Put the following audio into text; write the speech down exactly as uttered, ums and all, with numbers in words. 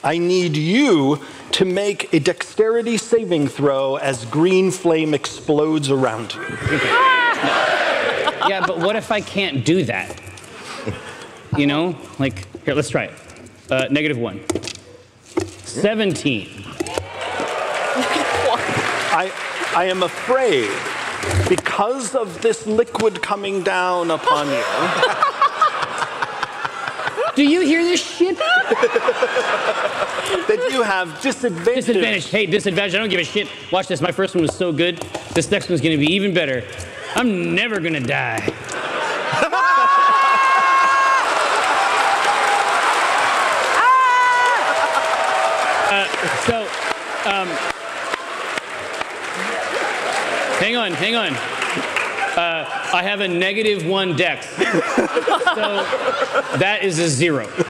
I need you to make a dexterity saving throw as green flame explodes around you. Okay. Yeah, but what if I can't do that? You know? Like, here, let's try it. Uh, negative one. seventeen. I, I am afraid, because of this liquid coming down upon you. Do you hear this shit? That you have disadvantage. Disadvantage. Hey, disadvantage. I don't give a shit. Watch this. My first one was so good. This next one's going to be even better. I'm never going to die. uh, so, um, hang on, hang on. Uh, I have a negative one dex. So that is a zero.